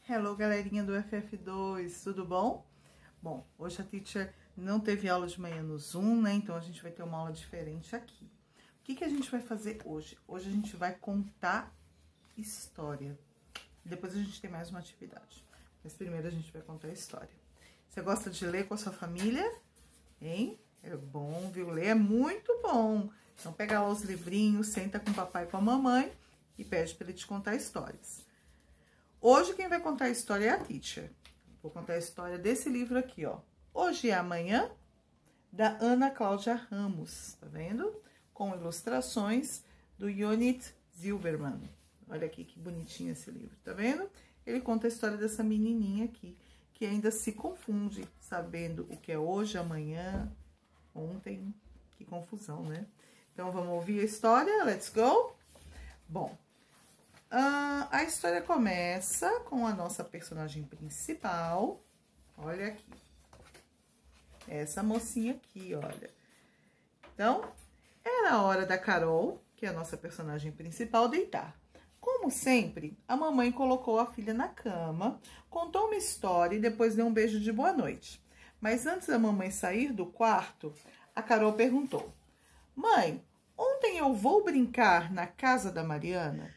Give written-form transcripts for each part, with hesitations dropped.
Hello, galerinha do FF2, tudo bom? Bom, hoje a teacher não teve aula de manhã no Zoom, né? Então a gente vai ter uma aula diferente aqui. O que a gente vai fazer hoje? Hoje a gente vai contar história. Depois a gente tem mais uma atividade. Mas primeiro a gente vai contar história. Você gosta de ler com a sua família? Hein? É bom, viu? Ler é muito bom. Então pega lá os livrinhos, senta com o papai e com a mamãe e pede para ele te contar histórias. Hoje quem vai contar a história é a teacher. Vou contar a história desse livro aqui, ó. Hoje é Amanhã, da Ana Cláudia Ramos, tá vendo? Com ilustrações do Yonit Zilberman. Olha aqui que bonitinho esse livro, tá vendo? Ele conta a história dessa menininha aqui, que ainda se confunde, sabendo o que é hoje, amanhã, ontem. Que confusão, né? Então, vamos ouvir a história? Let's go! Bom, a história começa com a nossa personagem principal. Olha aqui. Essa mocinha aqui, olha. Então, era a hora da Carol, que é a nossa personagem principal, deitar. Como sempre, a mamãe colocou a filha na cama, contou uma história e depois deu um beijo de boa noite. Mas antes da mamãe sair do quarto, a Carol perguntou: Mãe, ontem eu vou brincar na casa da Marina?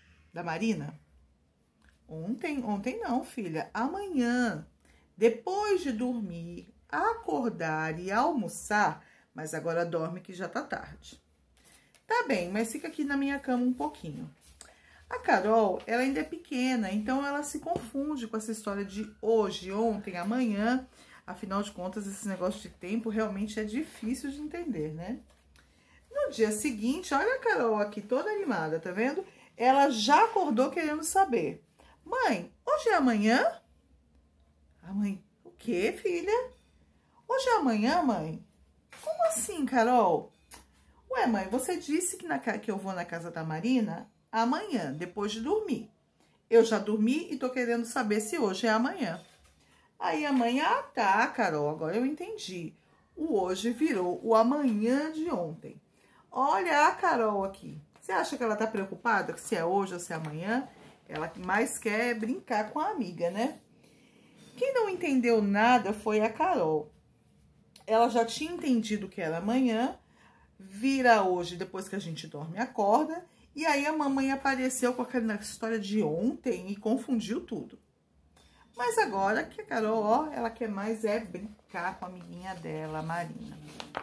Ontem não, filha, amanhã. Depois de dormir, acordar e almoçar, mas agora dorme que já tá tarde. Tá bem, mas fica aqui na minha cama um pouquinho. A Carol, ela ainda é pequena, então ela se confunde com essa história de hoje, ontem, amanhã. Afinal de contas, esse negócio de tempo realmente é difícil de entender, né? No dia seguinte, olha a Carol aqui toda animada, tá vendo? Ela já acordou querendo saber. Mãe, hoje é amanhã? A mãe, o quê, filha? Hoje é amanhã, mãe? Como assim, Carol? Ué, mãe, você disse que eu vou na casa da Marina amanhã, depois de dormir. Eu já dormi e tô querendo saber se hoje é amanhã. Aí a mãe, tá, Carol, agora eu entendi. O hoje virou o amanhã de ontem. Olha a Carol aqui. Você acha que ela tá preocupada se é hoje ou se é amanhã? Ela mais quer brincar com a amiga, né? Quem não entendeu nada foi a Carol. Ela já tinha entendido que era amanhã, vira hoje, depois que a gente dorme e acorda, e aí a mamãe apareceu com aquela história de ontem e confundiu tudo. Mas agora que a Carol, ó, ela quer mais é brincar com a amiguinha dela, a Marina.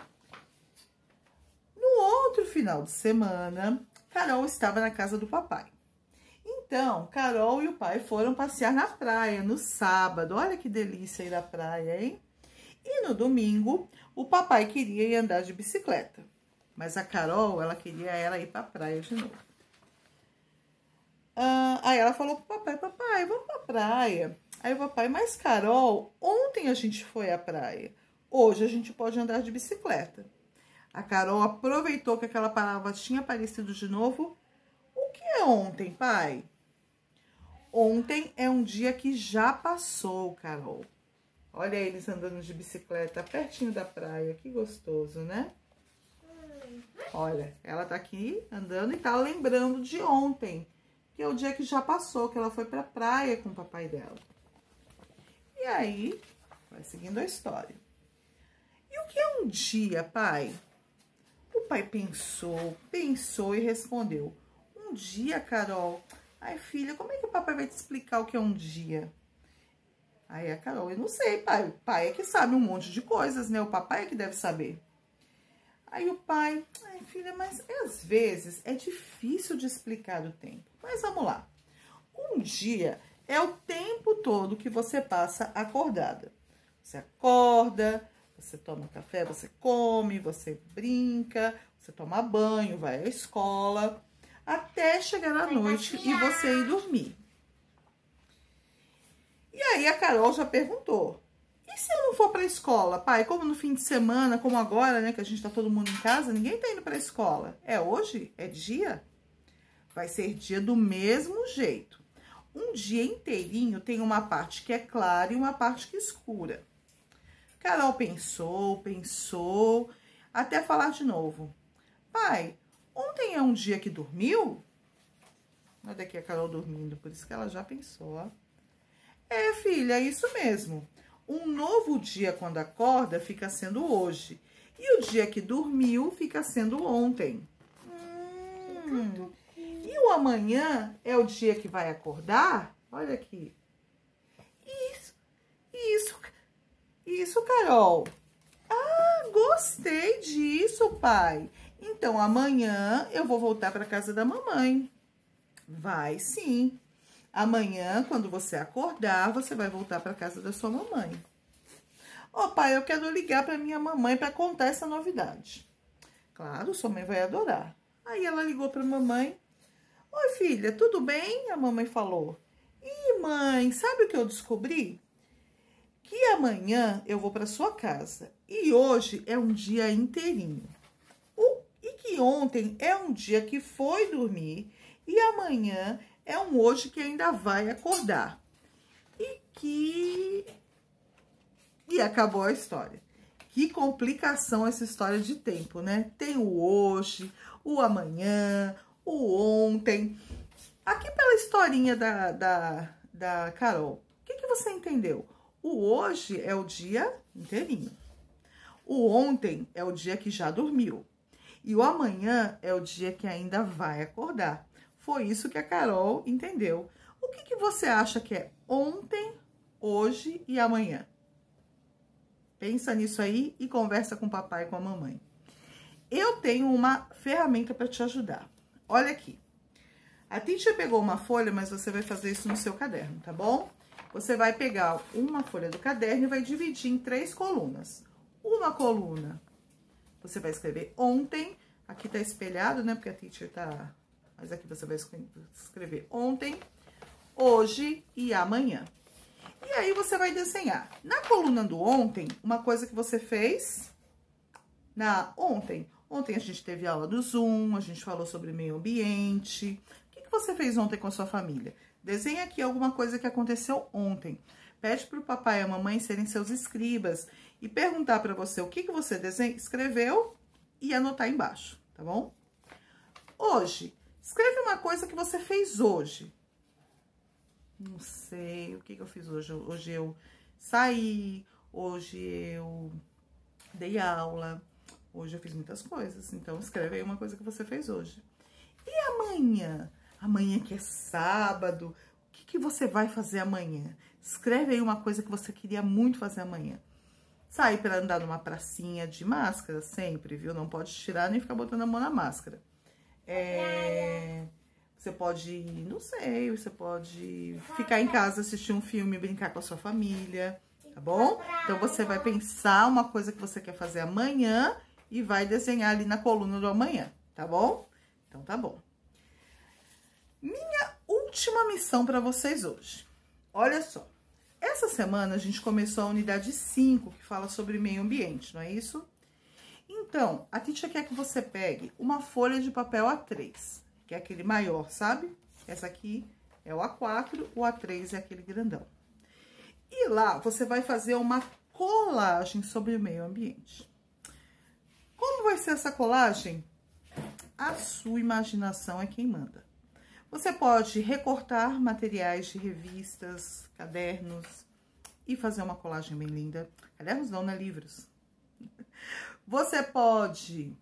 No outro final de semana, Carol estava na casa do papai. Então, Carol e o pai foram passear na praia no sábado. Olha que delícia ir à praia, hein? E no domingo, o papai queria ir andar de bicicleta. Mas a Carol, ela queria ir pra praia de novo. Aí ela falou pro papai, papai, vamos pra praia. Aí o papai, mas Carol, ontem a gente foi à praia. Hoje a gente pode andar de bicicleta. A Carol aproveitou que aquela palavra tinha aparecido de novo. O que é ontem, pai? Ontem é um dia que já passou, Carol. Olha eles andando de bicicleta pertinho da praia. Que gostoso, né? Olha, ela tá aqui andando e tá lembrando de ontem, que é o dia que já passou, que ela foi pra praia com o papai dela. E aí, vai seguindo a história. E o que é um dia, pai? O pai pensou e respondeu. Um dia, Carol? Ai, filha, como é que o papai vai te explicar o que é um dia? Aí a Carol, eu não sei, pai. O pai é que sabe um monte de coisas, né? O papai é que deve saber. Aí o pai, ai, filha, mas às vezes é difícil de explicar o tempo. Mas vamos lá. Um dia é o tempo todo que você passa acordada. Você acorda, você toma café, você come, você brinca, você toma banho, vai à escola, até chegar à noite e você ir dormir. E aí a Carol já perguntou, e se eu não for para a escola, pai? Como no fim de semana, como agora, né, que a gente tá todo mundo em casa, ninguém tá indo para a escola. É hoje? É dia? Vai ser dia do mesmo jeito. Um dia inteirinho tem uma parte que é clara e uma parte que é escura. Carol pensou, até falar de novo. Pai, ontem é um dia que dormiu? Olha aqui a Carol dormindo, por isso que ela já pensou, ó. É, filha, é isso mesmo. Um novo dia, quando acorda, fica sendo hoje. E o dia que dormiu, fica sendo ontem. E o amanhã é o dia que vai acordar? Olha aqui. Isso, Carol. Ah, gostei disso, pai. Então, amanhã eu vou voltar para casa da mamãe. Vai, sim. Amanhã, quando você acordar, você vai voltar para casa da sua mamãe. Ó, pai, eu quero ligar para minha mamãe para contar essa novidade. Claro, sua mãe vai adorar. Aí ela ligou para a mamãe. Oi, filha, tudo bem? A mamãe falou. Ih, mãe, sabe o que eu descobri? Que amanhã eu vou para sua casa e hoje é um dia inteirinho. E que ontem é um dia que foi dormir e amanhã é um hoje que ainda vai acordar. E acabou a história. Que complicação essa história de tempo, né? Tem o hoje, o amanhã, o ontem. Aqui pela historinha da Carol, o que você entendeu? O hoje é o dia inteirinho. O ontem é o dia que já dormiu. E o amanhã é o dia que ainda vai acordar. Foi isso que a Carol entendeu. O que você acha que é ontem, hoje e amanhã? Pensa nisso aí e conversa com o papai e com a mamãe. Eu tenho uma ferramenta para te ajudar. Olha aqui. A teacher pegou uma folha, mas você vai fazer isso no seu caderno, tá bom? Você vai pegar uma folha do caderno e vai dividir em 3 colunas. Uma coluna, você vai escrever ontem. Aqui tá espelhado, né? Porque a teacher tá... Mas aqui você vai escrever ontem, hoje e amanhã. E aí você vai desenhar. Na coluna do ontem, uma coisa que você fez ontem. Ontem a gente teve aula do Zoom, a gente falou sobre meio ambiente. O que você fez ontem com a sua família? Desenha aqui alguma coisa que aconteceu ontem. Pede para o papai e a mamãe serem seus escribas e perguntar para você o que você escreveu e anotar embaixo, tá bom? Hoje, escreve uma coisa que você fez hoje. Não sei, o que eu fiz hoje? Hoje eu saí, hoje eu dei aula, hoje eu fiz muitas coisas. Então, escreve aí uma coisa que você fez hoje. E amanhã? Amanhã que é sábado, o que você vai fazer amanhã? Escreve aí uma coisa que você queria muito fazer amanhã. Sair para andar numa pracinha de máscara sempre, viu? Não pode tirar nem ficar botando a mão na máscara. Você pode, não sei, você pode ficar em casa, assistir um filme, brincar com a sua família, tá bom? Então, você vai pensar uma coisa que você quer fazer amanhã e vai desenhar ali na coluna do amanhã, tá bom? Então, tá bom. Minha última missão para vocês hoje. Olha só, essa semana a gente começou a unidade 5, que fala sobre meio ambiente, não é isso? Então, a teacher quer que você pegue uma folha de papel A3, que é aquele maior, sabe? Essa aqui é o A4, o A3 é aquele grandão. E lá você vai fazer uma colagem sobre o meio ambiente. Como vai ser essa colagem? A sua imaginação é quem manda. Você pode recortar materiais de revistas, cadernos e fazer uma colagem bem linda. Cadernos não, né? Livros. Você pode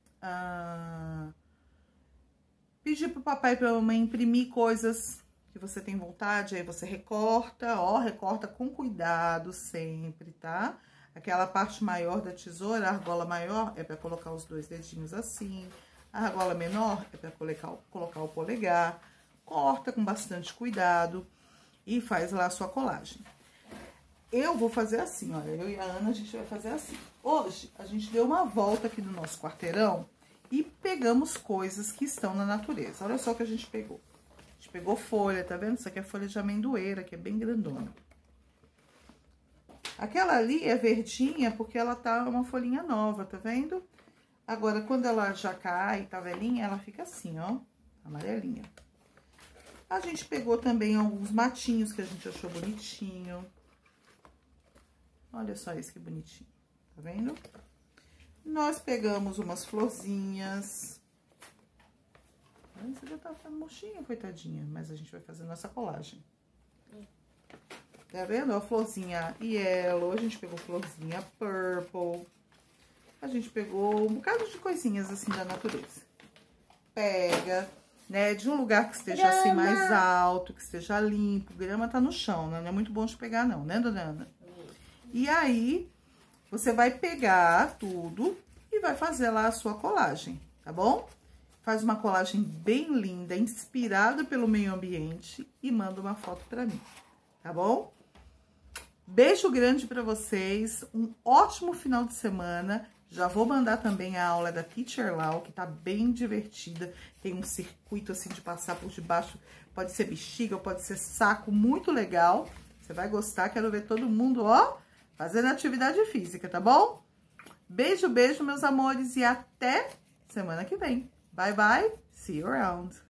pedir pro papai e pra mamãe imprimir coisas que você tem vontade, aí você recorta, ó, recorta com cuidado sempre, tá? Aquela parte maior da tesoura, a argola maior é pra colocar os 2 dedinhos assim, a argola menor é pra colocar o polegar. Corta com bastante cuidado e faz lá a sua colagem. Eu vou fazer assim, olha, eu e a Ana, a gente vai fazer assim. Hoje, a gente deu uma volta aqui no nosso quarteirão e pegamos coisas que estão na natureza. Olha só o que a gente pegou. A gente pegou folha, tá vendo? Isso aqui é folha de amendoeira, que é bem grandona. Aquela ali é verdinha porque ela tá uma folhinha nova, tá vendo? Agora, quando ela já cai, tá velhinha, ela fica assim, ó, amarelinha. A gente pegou também alguns matinhos que a gente achou bonitinho. Olha só esse que bonitinho, tá vendo? Nós pegamos umas florzinhas. Você já tá ficando murchinha, coitadinha. Mas a gente vai fazer nossa colagem. Tá vendo? Ó, florzinha yellow, a gente pegou florzinha purple. A gente pegou um bocado de coisinhas assim da natureza. Pega, né, de um lugar que esteja assim mais alto, que esteja limpo. Grama tá no chão, né? Não é muito bom de pegar não, né, dona Ana? E aí, você vai pegar tudo e vai fazer lá a sua colagem, tá bom? Faz uma colagem bem linda, inspirada pelo meio ambiente e manda uma foto pra mim, tá bom? Beijo grande pra vocês, um ótimo final de semana. Já vou mandar também a aula da Teacher Lau, que tá bem divertida. Tem um circuito assim de passar por debaixo, pode ser bexiga, pode ser saco, muito legal. Você vai gostar, quero ver todo mundo, ó, fazendo atividade física, tá bom? Beijo, beijo, meus amores, e até semana que vem. Bye, bye, see you around.